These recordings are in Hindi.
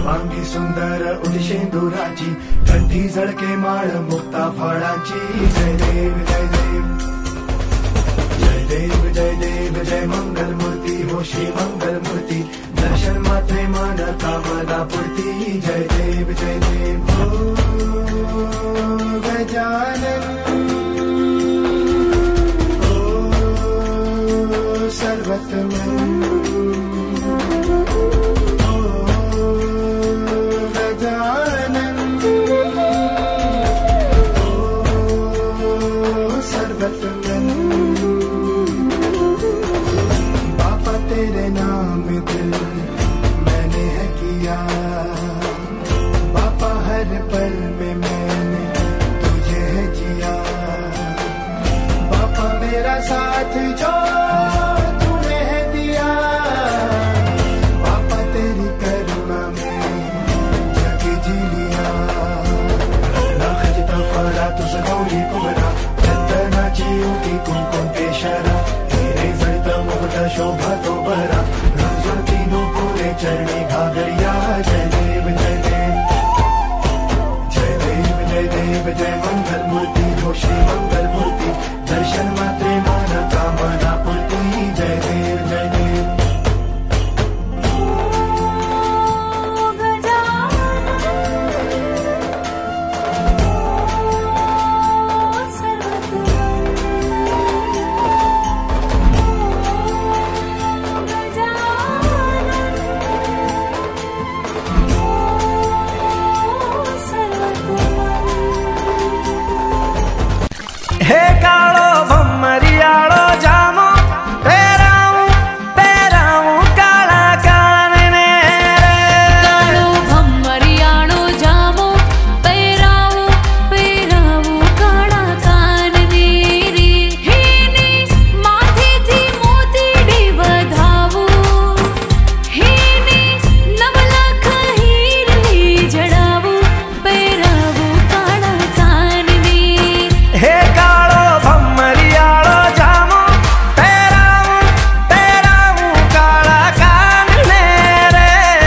शुभांगी सुंदर उदिशेंदुराची कंठी झळके माळ मुक्ता फळाची जय देव जय देव जय देव जय देव जय मंगल मूर्ती हो श्री मंगल मूर्ती दर्शन मात्रे मन कामना पूर्ती जय देव हो गजानन सर्वतमन तेरे नाम दिल मैंने है किया बापा हर पल में मैंने तुझे है जिया बापा मेरा साथ जो तूने है दिया बापा तेरी करुणा में जग जी लिया ना खजिता फळा तुझ गौरी कुमरा चंदनाची उठी कुंकुम केशरा हिरे जळत मुकुट शोभा तो बरा तीनों पूरे चरणी घागरिया जय देव जय देव जय देव जय देव जय मंगल मूर्ति हो श्री मंगल मूर्ति दर्शन मात्रे मन कामना पूर्ति जय देव जय देव हे काळो भम्मरियाळो जामो पेरावू काळा कानने काळो भम्मरियाळो जामो पेरावू काळा कानने रे हेने माथेથી મોતીડી વધાવો हेने નવલખ હીરની જડાવો પેરાવુ કાળા કાનને हे काळो भम्मरियाळो जामो पेरावू काळा कानने रे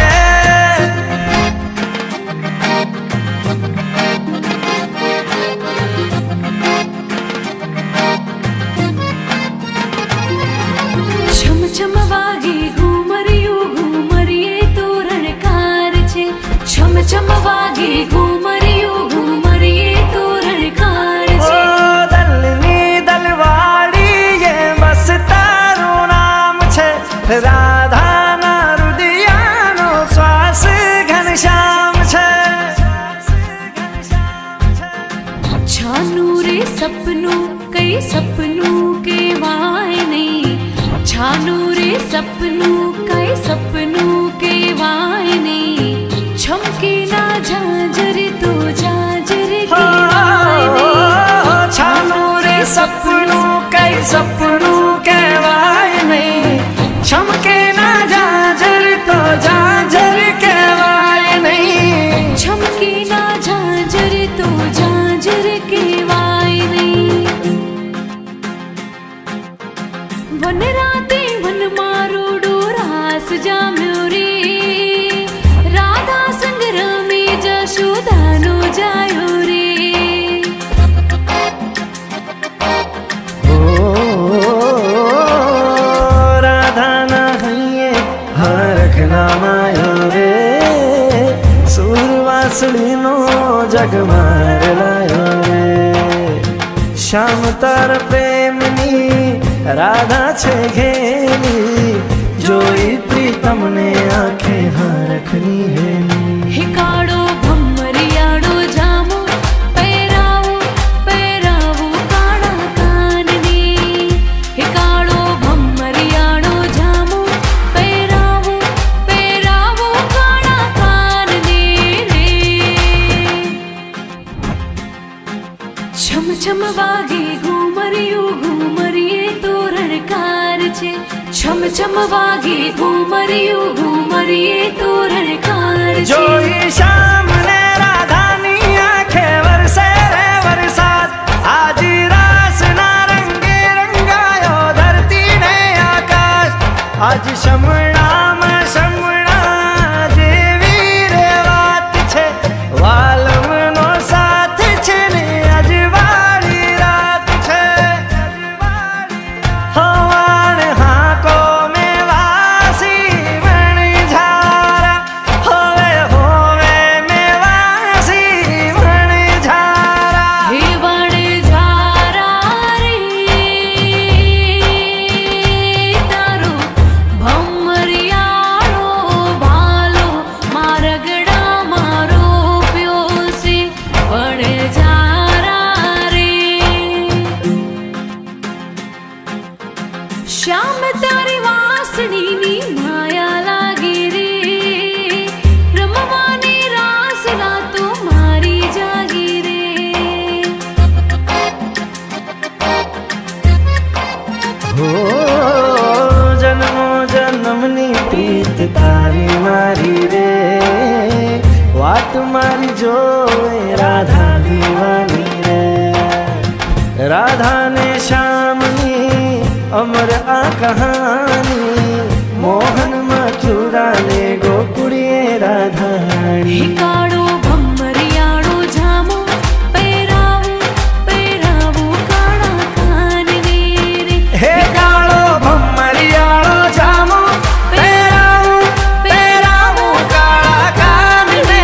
छम छम वागी घूमरिये तोरणकार छे छम छम वागी घूमरिये तोरणकार छे दलनी दलवाड़ी ये बस तारू नाम छे राधा ना रुदियानो श्वास घनश्याम छे छानु रे सपनू कई सपनू केवाय नहीं छानु रे सपनू कई सपनू केवाय नहीं छमके ना झांझर तो झांझर केवाय नहीं छानु रे सपनू कई सपनू कहवाय नहीं छमके ना झांझर तो झांझर कहवाय नहीं छमके ना झांझर तो झांझर केवाय नहीं वन राते वन मारो डोरास जाम्यो रे राधा संग रमी जशोदानो जायो रे राधा ना हइये हरख नामायो रे सुरवासड़ी नो जग मार लायो रे श्याम तार प्रेमनी राधा छे घेनी जोई प्रीतम ने आंखें हरखनी हेनी हे काळो भम्मरियाळो जामो पेरावू काळा कानने हे काळो भम्मरियाळो जामो पेरावू काळा कानने रे छम छम वागे घूमरिये तोरणकार छे छम छम वागे घूमरिये तोरणकार छे जोई श्याम ने राधा नी आंखें वरसे रे वरसात आज रास ना रंगे रंगायो धरती ने आकाश आज शमणा में शमणा देवी रे मारी जो राधा दीवानी रे। राधा ने श्यामनी अमर आ कहानी, मोहन मथुरा ले गोकुड़िए राधाणी। काड़ो भम्मरियाड़ो जामो पैरावो पैरावो काड़ा कान रे। हे काड़ो भम्मरियाड़ो जामो पैरावो पैरावो काड़ा कान रे।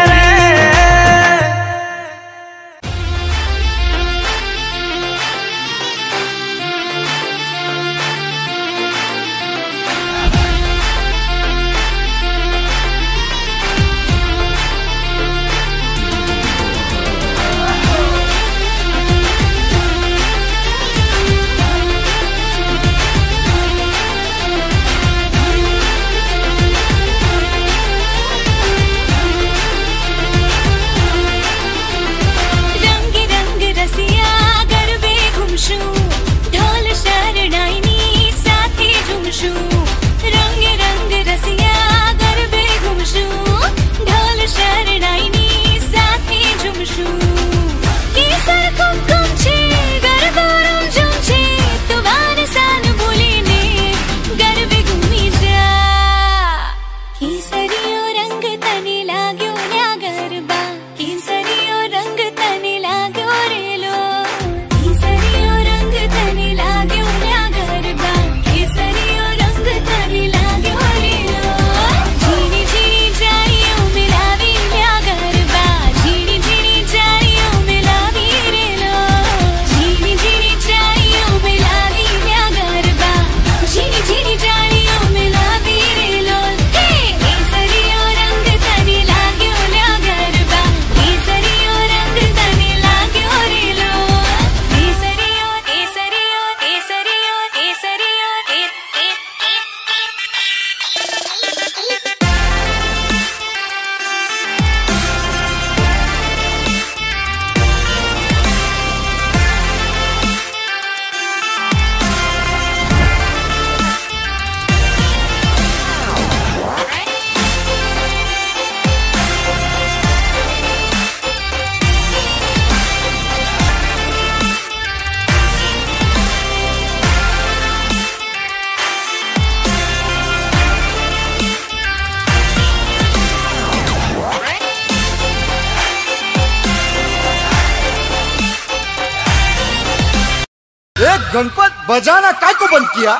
गणपत बजाना काय को बंद किया?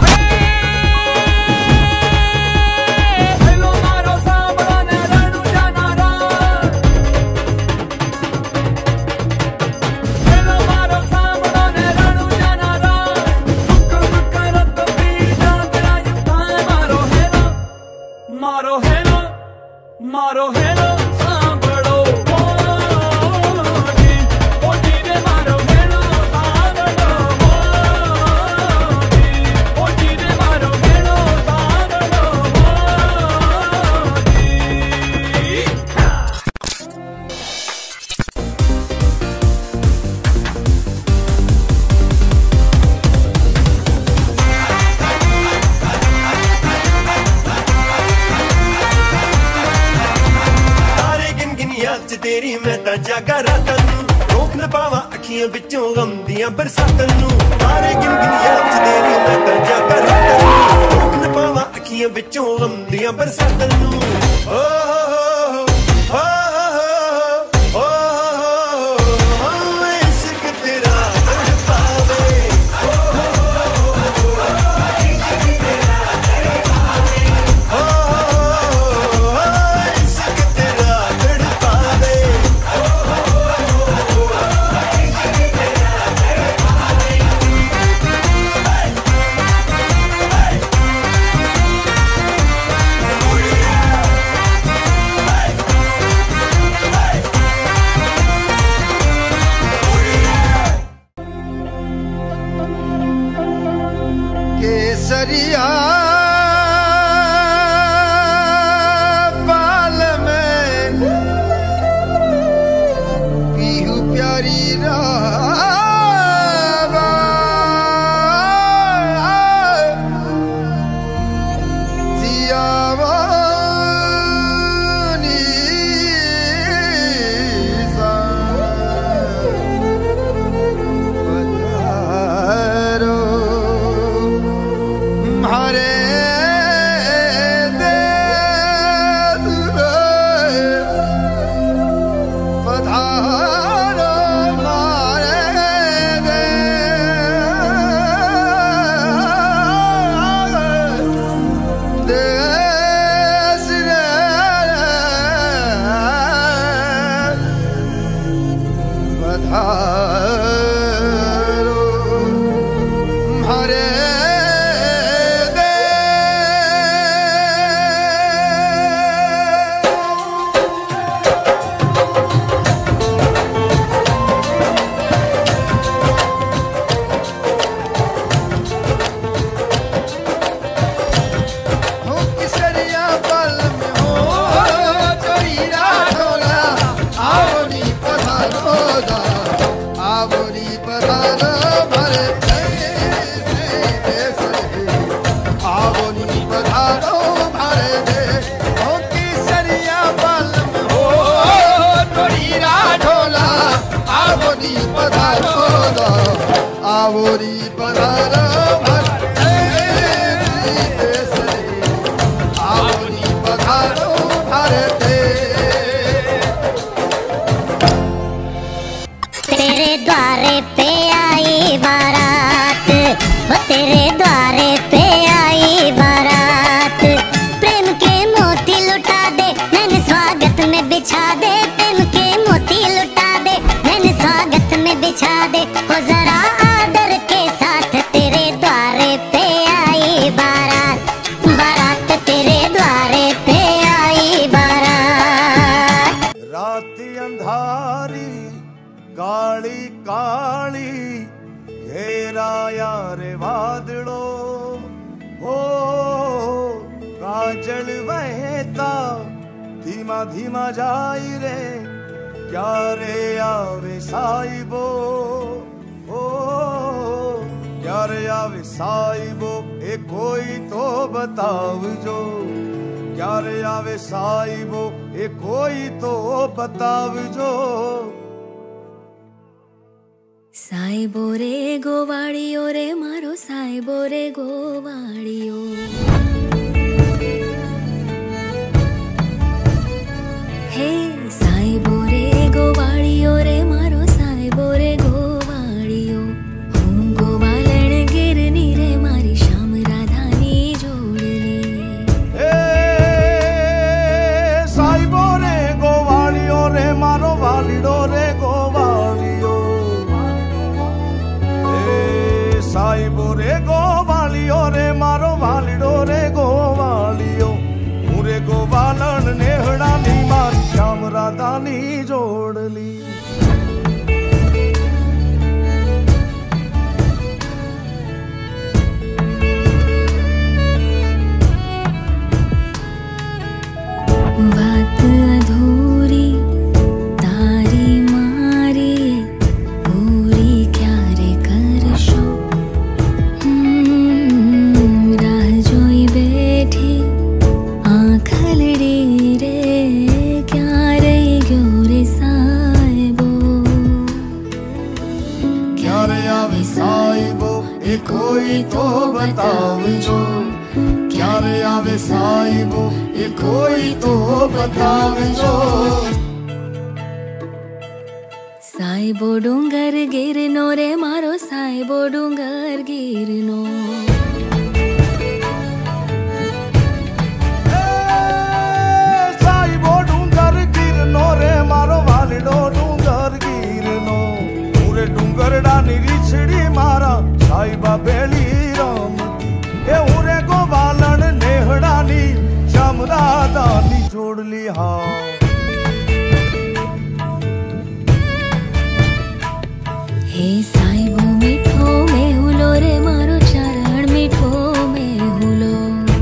मारो हेलो मारो हेलो तेरी मैं ता जागा रातन रोक न पावा अखियां विचों गम दियां बरसातन नू। तारे गिन गिन याद तेरी मैं ता जागा रातन रोक न पावा अखियां विचों गम दियां बरसातन नू। ओ हो हो हो इश्क तेरा तड़पावे। री पधारो आवो री पधारो तेरे द्वारे पे आई बारात, वो तेरे द्वारे पे आई बारात। प्रेम के मोती लुटा दे मैंने स्वागत में बिछा दे, प्रेम के मोती लुटा दे मैंने स्वागत में बिछा दे। हो जरा आदर के साथ तेरे द्वारे पे आई बारात, बारात तेरे द्वारे पे आई बारात। रात अंधारी काली काली घेरा यार वादड़ो हो, काजल बहता धीमा धीमा जाई रे, क्या रे आवे साइबो हो, क्या रे आवे साइबो ए कोई तो बताव जो, क्या रे आवे साइबो ए कोई तो बताव जो। साइबो रे गोवाड़ियो रे मारो साइबो रे गोवाड़ियो। हे साइबो रे गोवाड़ियो रे मारो साइबो रे गोवाड़ियो। हूँ गोवालण गिरनी रे मारी श्याम राधानी जोड़नी। ए साइबो रे गोवाड़ियो रे मारो वालिडो रे गोवाड़ियो। साइबो रे गोवालियो रे मारो वालिडो रे गोवालियो। मुरे गोवालन नेहड़ा नी मारी श्याम राधा नी जोड़ली। बात अधूरी तारी मारी पूरी क्या रे करशो। राह जोई बैठी आँखलड़ी रे, क्या रे ग्यो रे साइबो। क्या रे आवे साइबो ए कोई तो बताव जो, क्या रे आवे साइबो ए कोई तो बताव जो। साइबो डूंगर गिरनो रे मारो साइबो डूंगर गिरनो। साइबो डूंगर गिरनो रे मारो वालिडो डूंगर गिरनो। पूरे डूंगर डानी रिछड़ी मारा साइबा बेली राम ए उरे को वालन नेहड़ानी श्याम राधा नी जोड़ली। हाँ हे साइबो मीठो में हुलो रे मारो चरण मीठो में हुलो।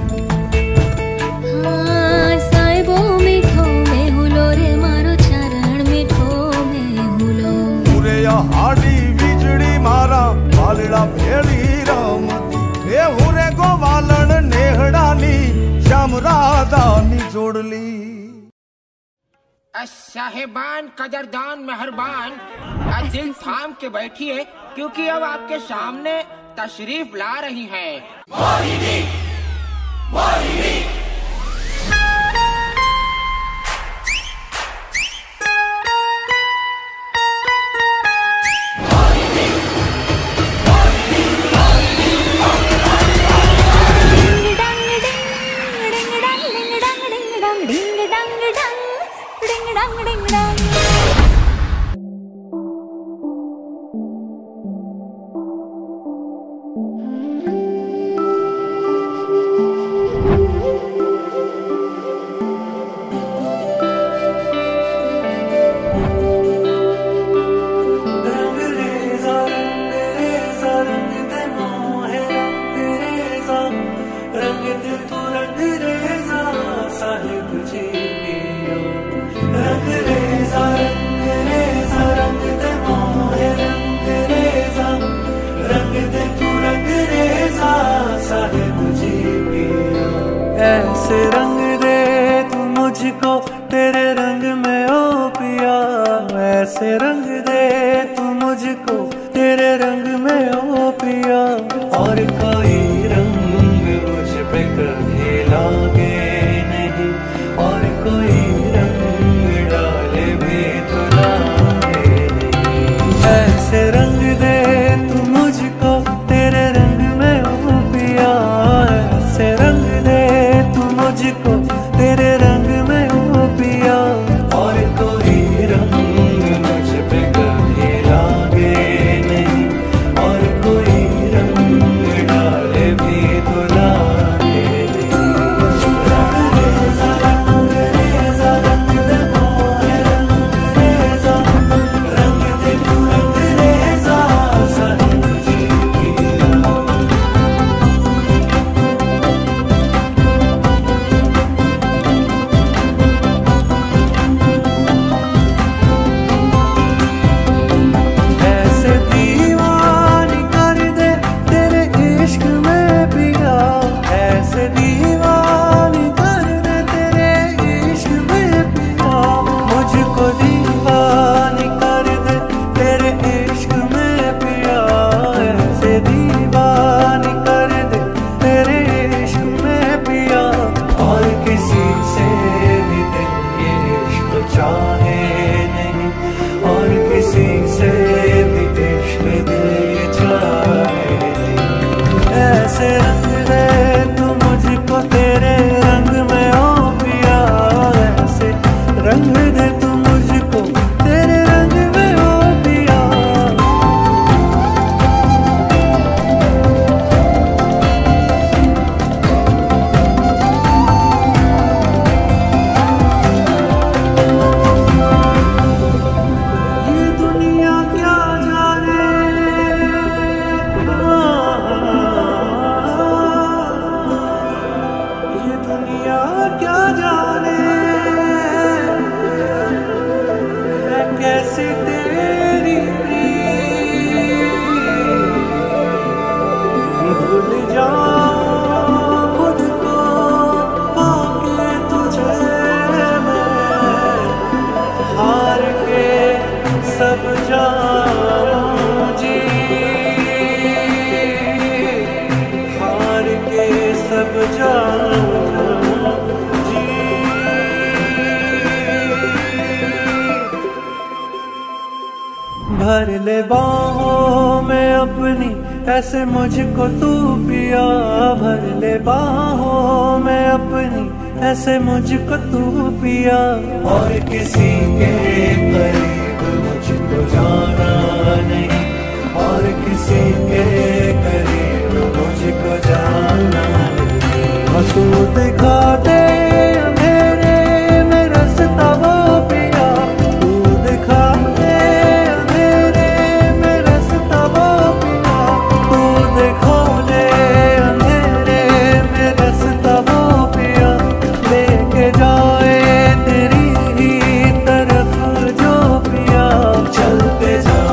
हाँ साइबो मीठो में हुलो रे मारो चरण मीठो में हुलो। पूरे या हाडी बिजड़ी मारा वालिड़ा भेली राम ए उरे को वालन नेहड़ानी श्याम राधा नी जोड़ली। साहिबान कदरदान मेहरबान, दिल थाम के बैठिए क्योंकि अब आपके सामने तशरीफ ला रही हैं। ऐसे रंग दे तू मुझको तेरे रंग में ओ पिया, ऐसे रंग दे तू दे तू मुझको तेरे रंग में ओ पिया। ये दुनिया क्या जाने, ये दुनिया क्या जाने है कैसी तेरी प्रीत। भूल जाऊं खुद को पाके तुझे मैं, हार के सब जाऊं जी, हार के सब जाऊं जी। भर ले बाहों में अपनी ऐसे मुझको तू पिया, भर ले बाहों में अपनी ऐसे मुझको तू पिया। और किसी के करीब मुझको जाना नहीं, और किसी के करीब मुझको जाना नहीं। और तू दिखा दे अंधेरे में रास्ता वो पिया, तू दिखा दे अंधेरे में रास्ता वो पिया, तू दिखा दे अंधेरे में रास्ता वो पिया। लेके जाए तेरी ही तरफ जो पिया, चलते जा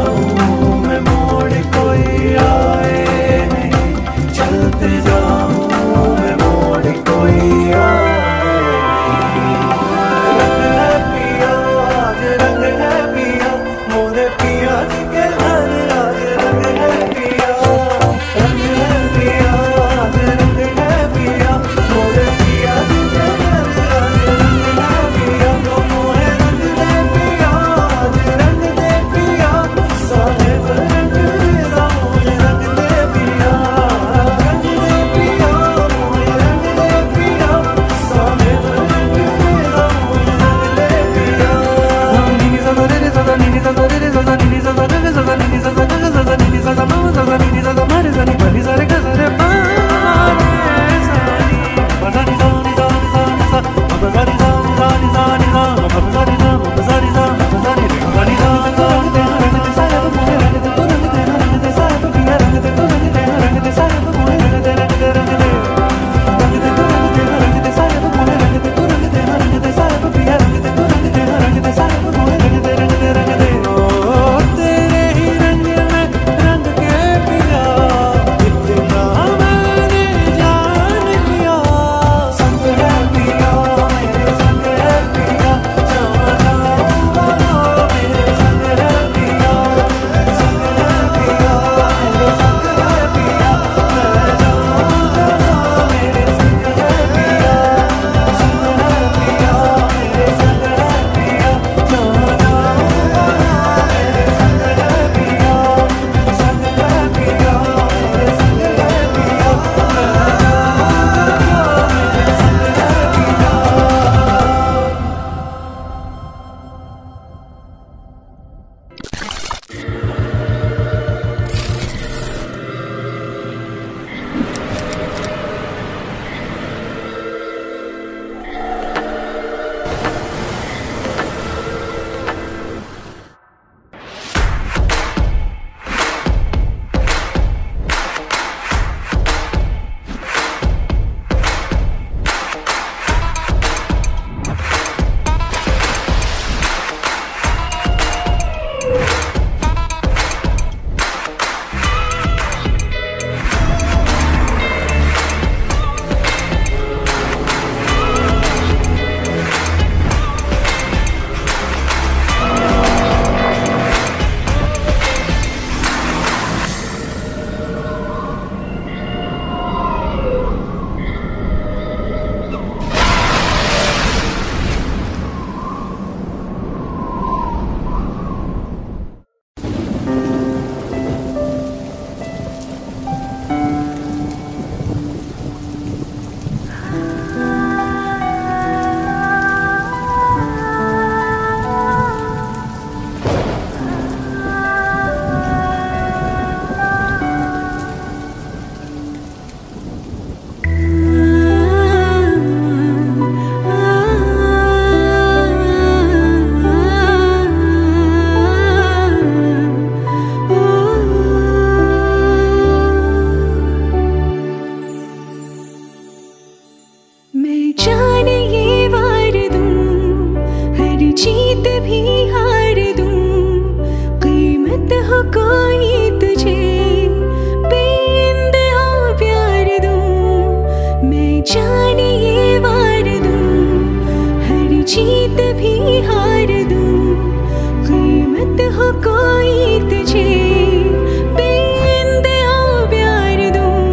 जीत भी हार दूं, कीमत हो कोई तुझे बेइंतहा प्यार दूं, मैं जान ये वार दूं, हर जीत भी हार दूं, कीमत हो कोई तुझे बेइंतहा प्यार दूं।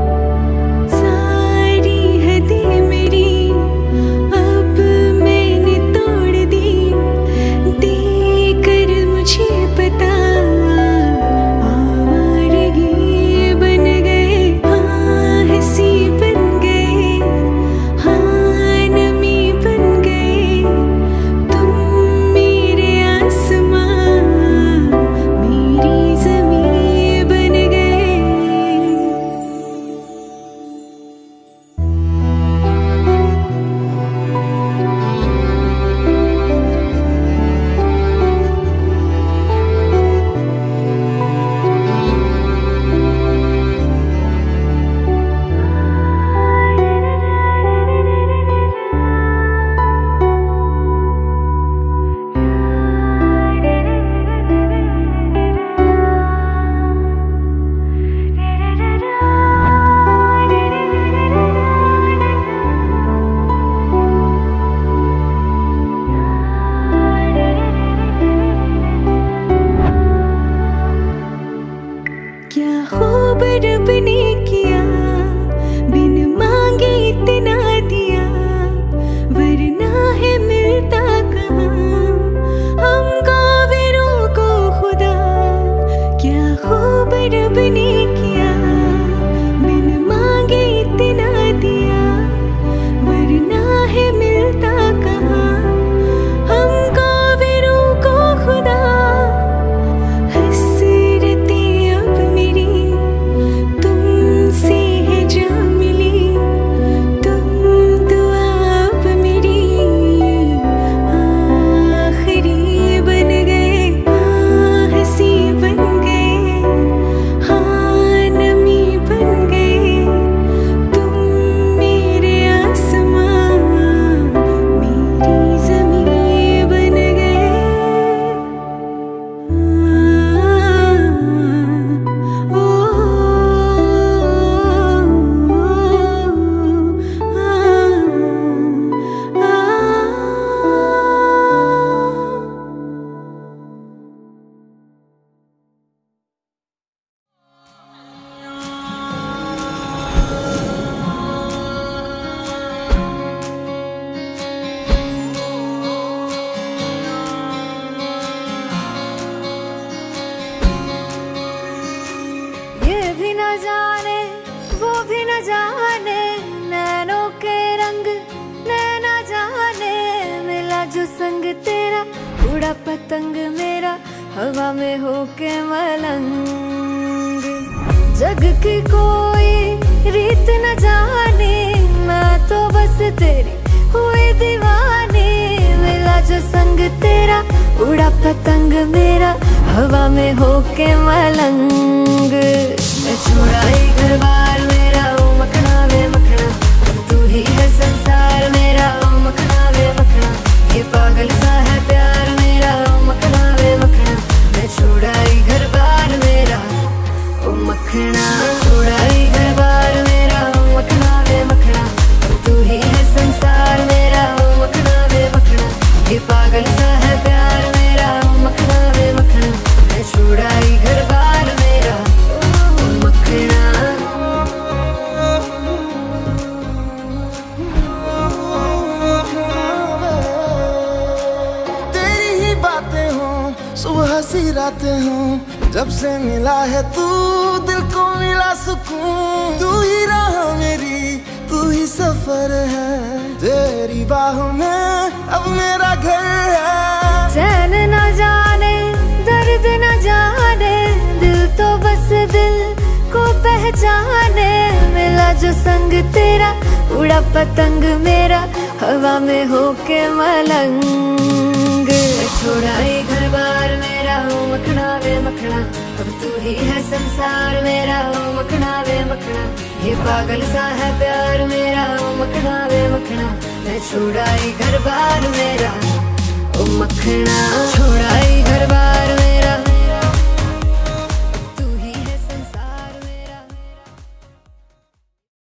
सारी हदें मेरी अब मैंने तोड़ दी, देकर मुझे पता आवारगी बन गए, हाँ हंसी बन गए, हाँ नमी बन गए, तुम मेरे आसमां मेरी ज़मीं बन गए। क्या खूब रब ने किया, बिन मांगे इतना दिया, वरना है मिलता कहाँ हम काफिरों को खुदा। क्या खूब रब ने किया, बिन मांगे इतना दिया, वरना है मिलता कहाँ हम काफिरों को खुदा। हसरतें अब मेरी तुमसे है जा मिली, तुम दुआ अब मेरी आखिरी बन गए, हाँ हंसी बन गए, हाँ नमी बन गए, तुम मेरे आसमां मेरी ज़मीं बन गए। ये भी न जाने वो भी न जाने, नैनों के रंग नैना जाने, मिला जो संग तेरा उड़ा पतंग मेरा हवा में होके मलंग। जग की कोई रीत न जाने, मैं तो बस तेरी हुई दीवानी, मिला जो संग तेरा उड़ा पतंग मेरा हवा में होके मलंग। मैं छुड़ाई घर बार मेरा ओ मखना वे मखना, तू ही है संसार मेरा ओ मखना वे मखना, ये पागल सा है प्यार मेरा ओ मखना वे मखना। मैं छुड़ाई घर बार मेरा ओ मखना, छुड़ाई घर बार मेरा ओ मखना वे मखना, तू ही है संसार मेरा ओ मखना वे मखना, ये पागल सा है प्यार मेरा ओ मखना वे मखना। मैं छुड़ाई घर बार मेरा ओ मखना। तेरी ही बातें हों सुबह सी रातें हों, जब से मिला है तू दिल को मिला सुकून। तू ही राह मेरी तू ही सफर है, तेरी बाहों में अब मेरा घर है। चैन न जाने दर्द न जाने, दिल तो बस दिल को पहचाने, मिला जो संग तेरा उड़ा पतंग मेरा हवा में होके मलंग। छुड़ाई घर बार मेरा ओ मखना वे मखना, अब तू ही है संसार मेरा ओ मखना वे मखना, ये पागल सा है प्यार मेरा ओ मखना वे मखना। मैं छुड़ाई घर बार मेरा ओ मखना छोड़ाई घर बार में